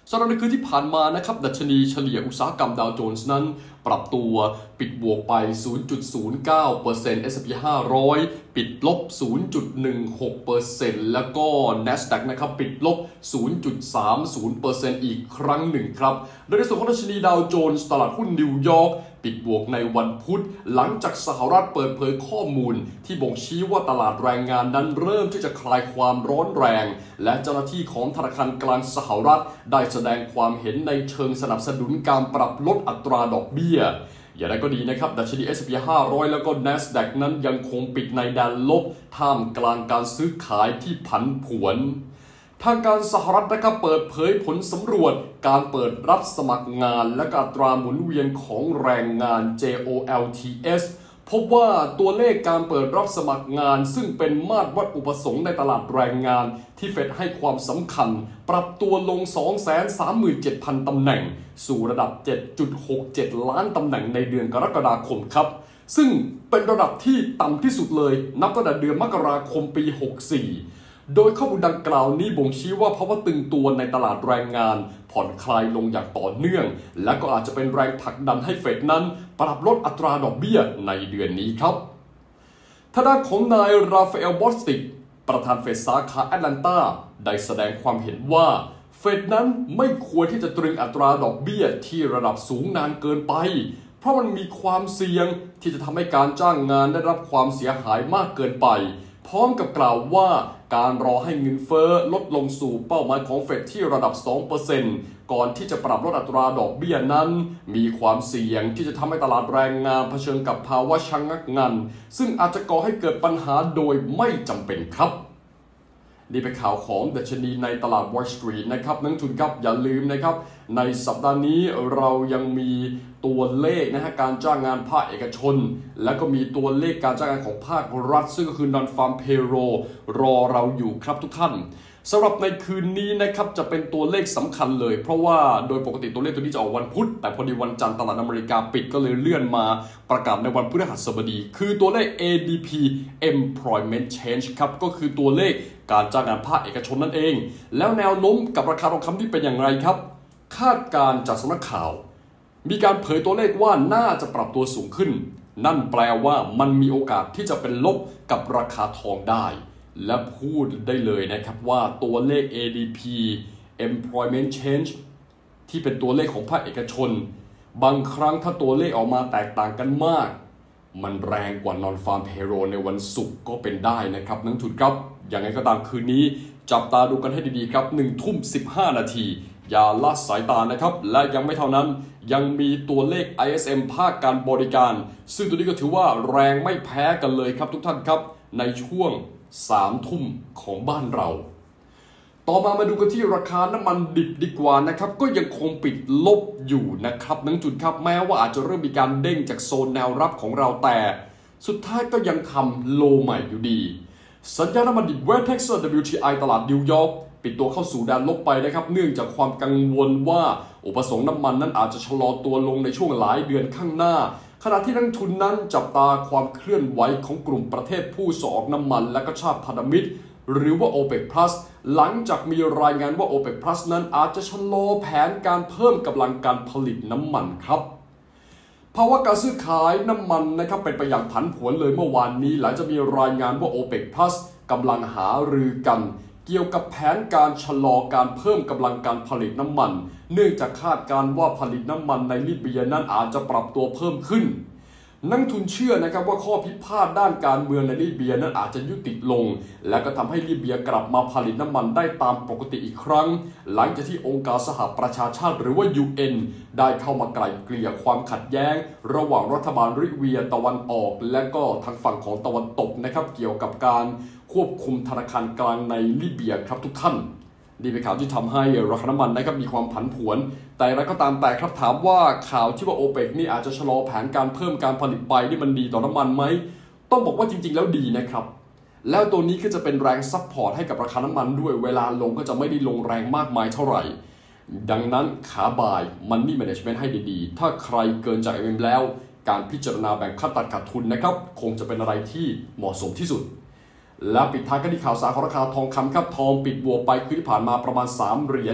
สำหรับในคืนที่ผ่านมานะครับดัชนีเฉลี่ยอุตสาหกรรมดาวโจนส์นั้นปรับตัวปิดบวกไป 0.09% S&P 500ปิดลบ 0.16% แล้วก็ NASDAQ นะครับปิดลบ 0.30% อีกครั้งหนึ่งครับโดยในส่วนของดัชนีดาวโจนส์ตลาดหุ้นนิวยอร์กปิดบวกในวันพุธหลังจากสหรัฐเปิดเผยข้อมูลที่บ่งชี้ว่าตลาดแรงงานนั้นเริ่มที่จะคลายความร้อนแรงและเจ้าหน้าที่ของธนาคารกลางสหรัฐได้แสดงความเห็นในเชิงสนับสนุนการปรับลดอัตราดอกเบี้ยอย่างไรก็ดีนะครับดัชนี S&P 500แล้วก็ NASDAQ นั้นยังคงปิดในแดนลบท่ามกลางการซื้อขายที่ผันผวนทางการสหรัฐนะครับเปิดเผยผลสำรวจการเปิดรับสมัครงานและอัตราหมุนเวียนของแรงงาน JOLTS พบว่าตัวเลขการเปิดรับสมัครงานซึ่งเป็นมาตรวัดอุปสงค์ในตลาดแรงงานที่เฟดให้ความสำคัญปรับตัวลง 237,000 ตำแหน่งสู่ระดับ 7.67 ล้านตำแหน่งในเดือนกรกฎาคมครับซึ่งเป็นระดับที่ต่ำที่สุดเลยนับตั้งแต่เดือนมกราคมปี 64โดยข้อมูลดังกล่าวนี้บ่งชี้ว่าภาวะตึงตัวในตลาดแรงงานผ่อนคลายลงอย่างต่อเนื่องและก็อาจจะเป็นแรงผลักดันให้เฟดนั้นปรับลดอัตราดอกเบี้ยในเดือนนี้ครับทางด้านของนายราฟาเอล บอสติกประธานเฟดสาขาแอตแลนตาได้แสดงความเห็นว่าเฟดนั้นไม่ควรที่จะตรึงอัตราดอกเบี้ยที่ระดับสูงนานเกินไปเพราะมันมีความเสี่ยงที่จะทำให้การจ้างงานได้รับความเสียหายมากเกินไปพร้อมกับกล่าวว่าการรอให้เงินเฟ้อลดลงสู่เป้าหมายของเฟดที่ระดับ 2% ก่อนที่จะปรับลดอัตราดอกเบี้ยนั้นมีความเสี่ยงที่จะทำให้ตลาดแรงงานเผชิญกับภาวะชะงักงันซึ่งอาจจะก่อให้เกิดปัญหาโดยไม่จำเป็นครับนี่เป็นข่าวของดัชนีในตลาด Wall Street นะครับนักทุนครับอย่าลืมนะครับในสัปดาห์นี้เรายังมีตัวเลขการจ้างงานภาคเอกชนและก็มีตัวเลขการจ้างงานของภาครัฐซึ่งก็คือ Non-Farm Payroll รอเราอยู่ครับทุกท่านสำหรับในคืนนี้นะครับจะเป็นตัวเลขสำคัญเลยเพราะว่าโดยปกติตัวเลขตัวนี้จะออกวันพุธแต่พอดีวันจันทร์ตลาดอเมริกาปิดก็เลยเลื่อนมาประกาศในวันพฤหัสบดีคือตัวเลข ADP Employment Change ครับก็คือตัวเลขการจ้างงานภาคเอกชนนั่นเองแล้วแนวโน้มกับราคาทองคำที่เป็นอย่างไรครับคาดการณ์จากสำนักข่าวมีการเผยตัวเลขว่าน่าจะปรับตัวสูงขึ้นนั่นแปลว่ามันมีโอกาสที่จะเป็นลบกับราคาทองได้และพูดได้เลยนะครับว่าตัวเลข ADP Employment Change ที่เป็นตัวเลขของภาคเอกชนบางครั้งถ้าตัวเลขออกมาแตกต่างกันมากมันแรงกว่า Non-Farm Payroll ในวันศุกร์ก็เป็นได้นะครับนักทุนครับอย่างไรก็ตามคืนนี้จับตาดูกันให้ดีๆครับ1:15 นาทีอย่าละสายตานะครับและยังไม่เท่านั้นยังมีตัวเลข ISM ภาคการบริการซึ่งตัวนี้ก็ถือว่าแรงไม่แพ้กันเลยครับทุกท่านครับในช่วง3 ทุ่มของบ้านเราต่อมาดูกันที่ราคาน้ำมันดิบดีกว่านะครับก็ยังคงปิดลบอยู่นะครับนักจุดครับแม้ว่าอาจจะเริ่มมีการเด้งจากโซนแนวรับของเราแต่สุดท้ายก็ยังทำโลใหม่อยู่ดีสัญญาณน้ำมันดิบเวสต์เท็กซัส WTI ตลาดนิวยอร์กปิดตัวเข้าสู่แดนลบไปนะครับเนื่องจากความกังวลว่าอุปสงค์น้ำมันนั้นอาจจะชะลอตัวลงในช่วงหลายเดือนข้างหน้าขณะที่นักทุนนั้นจับตาความเคลื่อนไหวของกลุ่มประเทศผู้ส่งออกน้ำมันและก็ชาติพันธมิตรหรือว่า OPEC Plus หลังจากมีรายงานว่า OPEC Plus นั้นอาจจะชะลอแผนการเพิ่มกำลังการผลิตน้ำมันครับภาวะการซื้อขายน้ำมันนะครับเป็นไปอย่างผันผวนเลยเมื่อวานนี้หลังจากมีรายงานว่า OPEC Plus กำลังหารือกันเกี่ยวกับแผนการชะลอการเพิ่มกำลังการผลิตน้ำมันเนื่องจากคาดการณ์ว่าผลิตน้ำมันในลิเบียนั้นอาจจะปรับตัวเพิ่มขึ้นนักทุนเชื่อนะครับว่าข้อพิพาทด้านการเมืองในลิเบียนั้นอาจจะยุติลงและก็ทำให้ลิเบียกลับมาผลิตน้ำมันได้ตามปกติอีกครั้งหลังจากที่องค์การสหประชาชาติหรือว่า UN ได้เข้ามาไกล่เกลี่ยความขัดแย้งระหว่างรัฐบาลลิเบียตะวันออกและก็ทางฝั่งของตะวันตกนะครับเกี่ยวกับการควบคุมธนาคารกลางในลิเบียครับทุกท่านนี่เป็นข่าวที่ทำให้ราคาน้ำมันนะครับมีความผันผวนแต่อะไรก็ตามแต่ครับถามว่าข่าวที่ว่า OPEC นี่อาจจะชะลอแผนการเพิ่มการผลิตไปนี่มันดีต่อน้ำมันไหมต้องบอกว่าจริงๆแล้วดีนะครับแล้วตัวนี้ก็จะเป็นแรงซัพพอร์ตให้กับราคาน้ำมันด้วยเวลาลงก็จะไม่ได้ลงแรงมากมายเท่าไหร่ดังนั้นขาบาย Money Management ให้ดีๆถ้าใครเกินจาก MM แล้วการพิจารณาแบ่งค่าตัดขาดทุนนะครับคงจะเป็นอะไรที่เหมาะสมที่สุดและปิดท้ายกันที่ข่าวสารของราคาทองคำครับทองปิดบวกไปคืนที่ผ่านมาประมาณ3 เหรียญ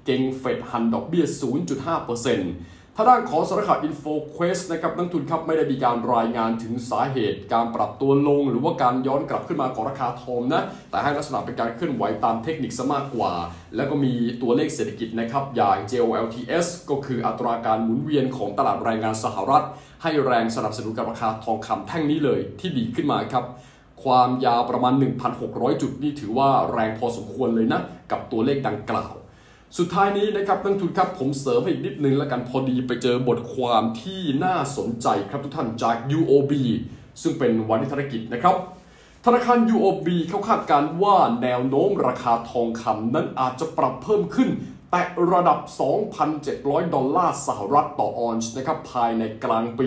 เก่งเฟดหันดอกเบี้ย 0.5%ถ้าด้านของสำนักข่าว InfoQuest นะครับนักทุนครับไม่ได้มีการรายงานถึงสาเหตุการปรับตัวลงหรือว่าการย้อนกลับขึ้นมาของราคาทองนะแต่ให้ลักษณะเป็นการเคลื่อนไหวตามเทคนิคซะมากกว่าแล้วก็มีตัวเลขเศรษฐกิจนะครับอย่าง JOLTS ก็คืออัตราการหมุนเวียนของตลาดแรงงานสหรัฐให้แรงสนับสนุนกับราคาทองคำแท่งนี้เลยที่ดีขึ้นมาครับความยาวประมาณ 1,600 จุดนี่ถือว่าแรงพอสมควรเลยนะกับตัวเลขดังกล่าวสุดท้ายนี้นะครับนักทุนครับผมเสริมให้อีกนิดนึงแล้วกันพอดีไปเจอบทความที่น่าสนใจครับทุกท่านจาก UOB ซึ่งเป็นวานิชธุรกิจนะครับธนาคาร UOB เขาคาดการณ์ว่าแนวโน้มราคาทองคำนั้นอาจจะปรับเพิ่มขึ้นแตะระดับ 2,700 ดอลลาร์สหรัฐต่อออนซ์นะครับภายในกลางปี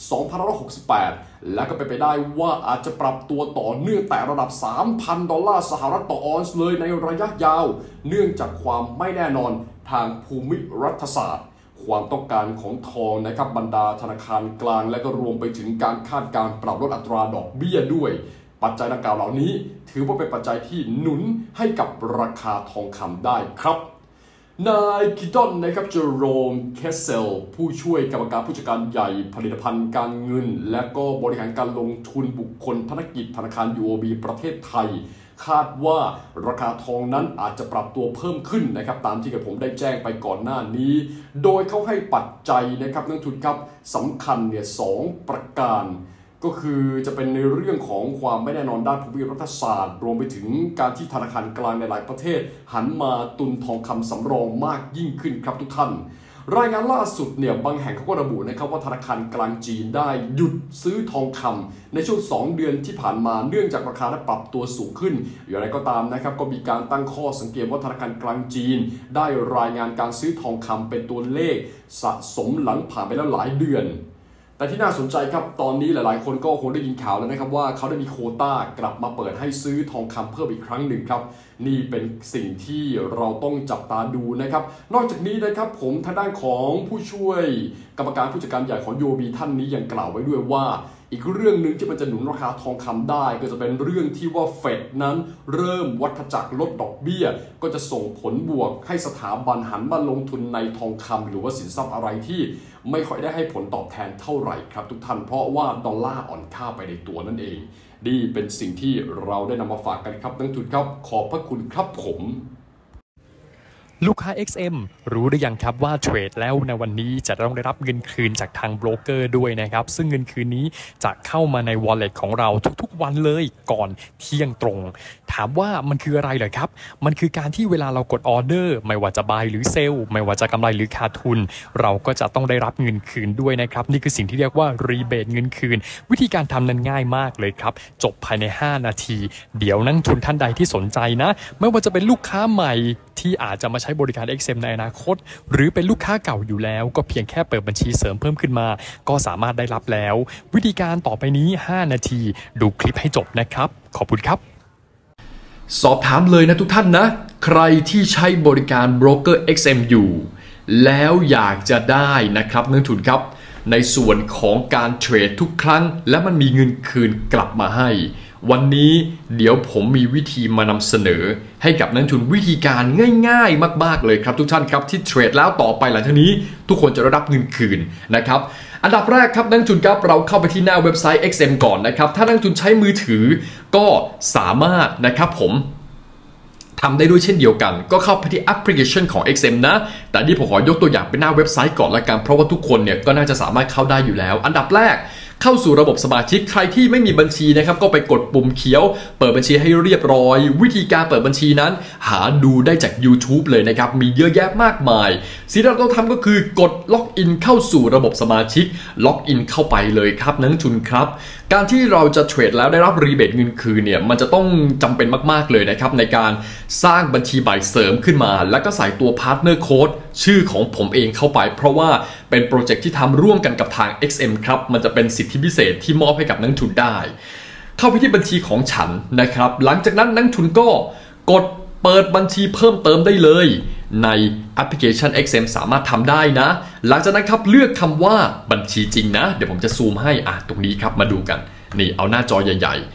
2568 และก็เป็นไปได้ว่าอาจจะปรับตัวต่อเนื่องแต่ระดับ 3,000 ดอลลาร์สหรัฐต่อออนซ์เลยในระยะยาวเนื่องจากความไม่แน่นอนทางภูมิรัฐศาสตร์ความต้องการของทองนะครับบรรดาธนาคารกลางและก็รวมไปถึงการคาดการณ์ปรับลดอัตราดอกเบี้ยด้วยปัจจัยดังกล่าวเหล่านี้ถือว่าเป็นปัจจัยที่หนุนให้กับราคาทองคำได้ครับนายกิดอนนะครับเจอโรมเคสเซลผู้ช่วยกรรมการผู้จัดการใหญ่ผลิตภัณฑ์การเงินและก็บริหารการลงทุนบุคคลธนกิจธนาคาร UOB ประเทศไทยคาดว่าราคาทองนั้นอาจจะปรับตัวเพิ่มขึ้นนะครับตามที่ผมได้แจ้งไปก่อนหน้านี้โดยเขาให้ปัจจัยนะครับนักทุนครับสำคัญเนี่ย2ประการก็คือจะเป็นในเรื่องของความไม่แน่นอนด้านภูมิรัฐศาสตร์รวมไปถึงการที่ธนาคารกลางในหลายประเทศหันมาตุนทองคำสำรองมากยิ่งขึ้นครับทุกท่านรายงานล่าสุดเนี่ยบางแห่งเขาก็ระบุนะครับว่าธนาคารกลางจีนได้หยุดซื้อทองคำในช่วง2เดือนที่ผ่านมาเนื่องจากราคาได้ปรับตัวสูงขึ้นอย่างไรก็ตามนะครับก็มีการตั้งข้อสังเกตว่าธนาคารกลางจีนได้รายงานการซื้อทองคำเป็นตัวเลขสะสมหลังผ่านไปแล้วหลายเดือนแต่ที่น่าสนใจครับตอนนี้หลายๆคนก็คงได้ยินข่าวแล้วนะครับว่าเขาได้มีโควต้ากลับมาเปิดให้ซื้อทองคำเพิ่มอีกครั้งหนึ่งครับนี่เป็นสิ่งที่เราต้องจับตาดูนะครับนอกจากนี้นะครับผมทางด้านของผู้ช่วยกรรมการผู้จัดการใหญ่ของ UOB ท่านนี้ยังกล่าวไว้ด้วยว่าอีกเรื่องหนึ่งที่มันจะหนุนราคาทองคำได้ก็จะเป็นเรื่องที่ว่าเฟดนั้นเริ่มวัฏจักรลดดอกเบี้ยก็จะส่งผลบวกให้สถาบันหันมาลงทุนในทองคำหรือว่าสินทรัพย์อะไรที่ไม่ค่อยได้ให้ผลตอบแทนเท่าไหร่ครับทุกท่านเพราะว่าดอลลาร์อ่อนค่าไปในตัวนั่นเองนี่เป็นสิ่งที่เราได้นำมาฝากกันครับนักทุนครับขอบพระคุณครับผมลูกค้า XM รู้หรือยังครับว่าเทรดแล้วในวันนี้จะต้องได้รับเงินคืนจากทางโบรกเกอร์ด้วยนะครับซึ่งเงินคืนนี้จะเข้ามาใน Wallet ของเราทุกๆวันเลยก่อนเที่ยงตรงถามว่ามันคืออะไรเหรอครับมันคือการที่เวลาเรากดออเดอร์ไม่ว่าจะบายหรือเซลไม่ว่าจะกำไรหรือขาดทุนเราก็จะต้องได้รับเงินคืนด้วยนะครับนี่คือสิ่งที่เรียกว่ารีเบทเงินคืนวิธีการทำนั้นง่ายมากเลยครับจบภายใน5นาทีเดี๋ยวนักทุนท่านใดที่สนใจนะไม่ว่าจะเป็นลูกค้าใหม่ที่อาจจะมาใช้บริการ XM ในอนาคตหรือเป็นลูกค้าเก่าอยู่แล้วก็เพียงแค่เปิดบัญชีเสริมเพิ่มขึ้นมาก็สามารถได้รับแล้ววิธีการต่อไปนี้5นาทีดูคลิปให้จบนะครับขอบคุณครับสอบถามเลยนะทุกท่านนะใครที่ใช้บริการโบรกเกอร์ XM อยู่แล้วอยากจะได้นะครับนักทุนครับในส่วนของการเทรดทุกครั้งและมันมีเงินคืนกลับมาให้วันนี้เดี๋ยวผมมีวิธีมานำเสนอให้กับนักทุนวิธีการง่ายๆมากๆเลยครับทุกท่านครับที่เทรดแล้วต่อไปหลังจากนี้ทุกคนจะได้รับเงินคืนนะครับอันดับแรกครับนักทุนครับเราเข้าไปที่หน้าเว็บไซต์ XM ก่อนนะครับถ้านักทุนใช้มือถือก็สามารถนะครับผมทำได้ด้วยเช่นเดียวกันก็เข้าไปที่แอปพลิเคชันของ XM นะแต่นี่ผมขอยกตัวอย่างเป็นหน้าเว็บไซต์ก่อนละกันเพราะว่าทุกคนเนี่ยก็น่าจะสามารถเข้าได้อยู่แล้วอันดับแรกเข้าสู่ระบบสมาชิกใครที่ไม่มีบัญชีนะครับก็ไปกดปุ่มเขียวเปิดบัญชีให้เรียบร้อยวิธีการเปิดบัญชีนั้นหาดูได้จาก YouTube เลยนะครับมีเยอะแยะมากมายสิ่งที่เราต้องทำก็คือกดล็อกอินเข้าสู่ระบบสมาชิกล็อกอินเข้าไปเลยครับนักทุนครับการที่เราจะเทรดแล้วได้รับรีเบทเงินคืนเนี่ยมันจะต้องจำเป็นมากๆเลยนะครับในการสร้างบัญชีใบเสริมขึ้นมาแล้วก็ใส่ตัวพาร์ทเนอร์โค้ดชื่อของผมเองเข้าไปเพราะว่าเป็นโปรเจกต์ที่ทำร่วมกันกับทาง XM ครับมันจะเป็นสิทธิพิเศษที่มอบให้กับนักทุนได้เข้าไปที่บัญชีของฉันนะครับหลังจากนั้นนักทุนก็กดเปิดบัญชีเพิ่มเติมได้เลยในแอปพลิเคชัน XM สามารถทำได้นะหลังจากนั้นครับเลือกคำว่าบัญชีจริงนะเดี๋ยวผมจะซูมให้ตรงนี้ครับมาดูกันนี่เอาหน้าจอใหญ่ๆ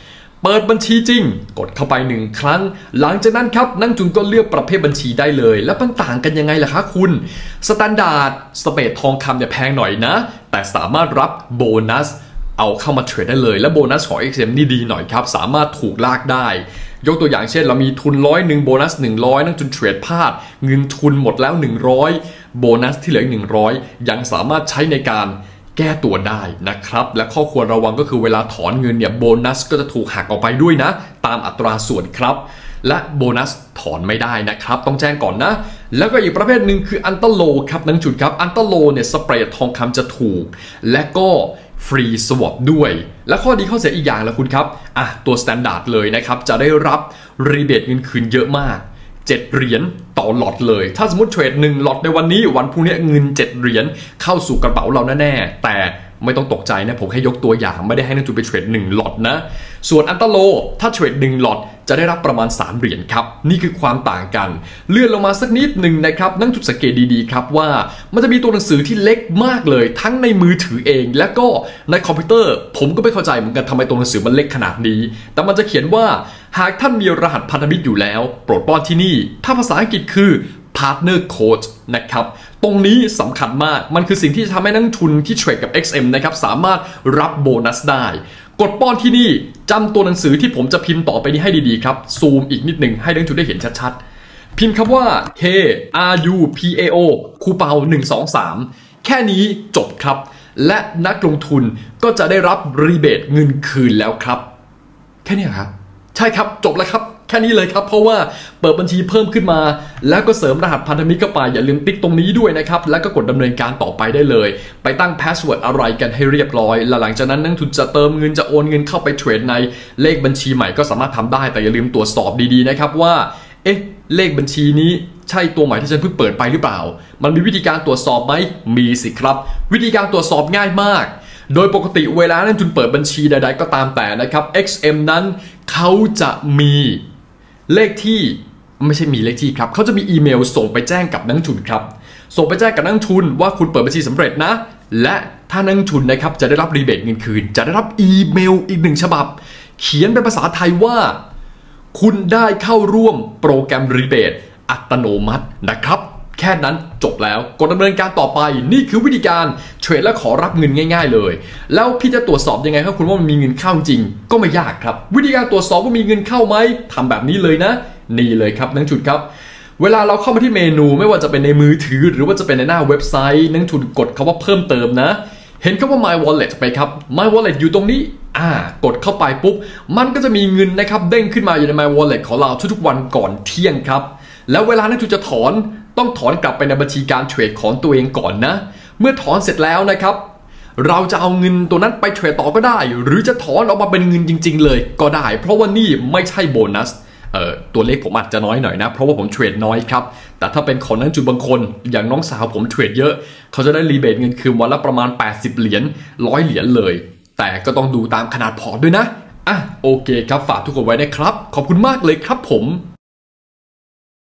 เปิดบัญชีจริงกดเข้าไป1ครั้งหลังจากนั้นครับนักลงทุนก็เลือกประเภทบัญชีได้เลยแล้วมันต่างกันยังไงล่ะคะคุณสแตนดาร์ดสเปรดทองคำเนี่ยแพงหน่อยนะแต่สามารถรับโบนัสเอาเข้ามาเทรดได้เลยและโบนัสของ XM นี่ดีหน่อยครับสามารถถูกลากได้ยกตัวอย่างเช่นเรามีทุน100โบนัส100นักทุนเทรดพลาดเงินทุนหมดแล้ว100โบนัสที่เหลืออีก100ยังสามารถใช้ในการแก้ตัวได้นะครับและข้อควรระวังก็คือเวลาถอนเงินเนี่ยโบนัสก็จะถูกหักออกไปด้วยนะตามอัตราส่วนครับและโบนัสถอนไม่ได้นะครับต้องแจ้งก่อนนะแล้วก็อีกประเภทหนึ่งคืออันเตอร์โลครับนักจุดครับอันเตอร์โลเนี่ยสเปรดทองคำจะถูกและก็ฟรีสวอปด้วยและข้อดีข้อเสียอีกอย่างละคุณครับตัวสแตนดาร์ดเลยนะครับจะได้รับรีเบทเงินคืนเยอะมาก7เหรียญต่อหลอตเลยถ้าสมมติเทรด1หลอตในวันนี้วันพรุ่งนี้เงิน7เหรียญเข้าสู่กระเป๋าเราแน่ๆแต่ไม่ต้องตกใจนะผมแค่ยกตัวอย่างไม่ได้ให้นักทุนไปเทรด1หลอตนะส่วนอันเตอร์โลถ้าเทรด1หลอตจะได้รับประมาณ3เหรียญครับนี่คือความต่างกันเลื่อนลงมาสักนิดหนึ่งนะครับนักทุนสังเกตดีๆครับว่ามันจะมีตัวหนังสือที่เล็กมากเลยทั้งในมือถือเองและก็ในคอมพิวเตอร์ผมก็ไม่เข้าใจเหมือนกันทำไมตัวหนังสือมันเล็กขนาดนี้แต่มันจะเขียนว่าหากท่านมีรหัสพันธมิตรอยู่แล้วโปรดป้อนที่นี่ถ้าภาษาอังกฤษคือ Partner Code นะครับตรงนี้สำคัญมากมันคือสิ่งที่จะทำให้นักทุนที่เทรดกับ XM นะครับสามารถรับโบนัสได้กดป้อนที่นี่จำตัวหนังสือที่ผมจะพิมพ์ต่อไปนี้ให้ดีๆครับซูมอีกนิดหนึ่งให้นักทุนได้เห็นชัดๆพิมพ์คำว่า K R U P A O คูเปา123แค่นี้จบครับและนักลงทุนก็จะได้รับรีเบทเงินคืนแล้วครับแค่นี้ครับใช่ครับจบแล้วครับแค่นี้เลยครับเพราะว่าเปิดบัญชีเพิ่มขึ้นมาแล้วก็เสริมรหัสพันธมิตรเข้าไปอย่าลืมติ๊กตรงนี้ด้วยนะครับแล้วก็กดดำเนินการต่อไปได้เลยไปตั้งพาสเวิร์ดอะไรกันให้เรียบร้อยแล้วหลังจากนั้นนักทุนจะเติมเงินจะโอนเงินเข้าไปเทรดในเลขบัญชีใหม่ก็สามารถทำได้แต่อย่าลืมตรวจสอบดีๆนะครับว่าเลขบัญชีนี้ใช่ตัวใหม่ที่ฉันเพิ่งเปิดไปหรือเปล่ามันมีวิธีการตรวจสอบไหมมีสิครับวิธีการตรวจสอบง่ายมากโดยปกติเวลานักทุนเปิดบัญชีใดๆก็ตามแต่นะครับ XM นั้นเขาจะมีเลขที่ไม่ใช่มีเลขที่ครับเขาจะมีอีเมลส่งไปแจ้งกับนักทุนครับส่งไปแจ้งกับนักทุนว่าคุณเปิดบัญชีสำเร็จนะและถ้านักทุนนะครับจะได้รับรีเบทเงินคืนจะได้รับอีเมลอีก1ฉบับเขียนเป็นภาษาไทยว่าคุณได้เข้าร่วมโปรแกรมรีเบทอัตโนมัตินะครับแค่นั้นจบแล้วกดดำเนินการต่อไปนี่คือวิธีการเทรดและขอรับเงินง่ายๆเลยแล้วพี่จะตรวจสอบยังไงครับคุณว่ามันมีเงินเข้าจริงก็ไม่ยากครับวิธีการตรวจสอบว่ามีเงินเข้าไหมทำแบบนี้เลยนะนี่เลยครับนักทุนครับเวลาเราเข้ามาที่เมนูไม่ว่าจะเป็นในมือถือหรือว่าจะเป็นในหน้าเว็บไซต์นักทุนกดคำว่าเพิ่มเติมนะเห็นคำว่า My Wallet ไปครับ My Wallet อยู่ตรงนี้กดเข้าไปปุ๊บมันก็จะมีเงินนะครับเด้งขึ้นมาอยู่ใน My Wallet ของเราทุกๆวันก่อนเที่ยงครับแล้วเวลานักทุนจะถอนต้องถอนกลับไปในบัญชีการเทรดของตัวเองก่อนนะเมื่อถอนเสร็จแล้วนะครับเราจะเอาเงินตัวนั้นไปเทรดต่อก็ได้หรือจะถอนออกมาเป็นเงินจริงๆเลยก็ได้เพราะว่านี่ไม่ใช่โบนัสตัวเลขผมอาจจะน้อยหน่อยนะเพราะว่าผมเทรดน้อยครับแต่ถ้าเป็นของนักจุดบางคนอย่างน้องสาวผมเทรดเยอะเขาจะได้รีเบทเงินคืนวันละประมาณ80เหรียญ100เหรียญเลยแต่ก็ต้องดูตามขนาดพอร์ตด้วยนะโอเคครับฝากทุกคนไว้นะครับขอบคุณมากเลยครับผม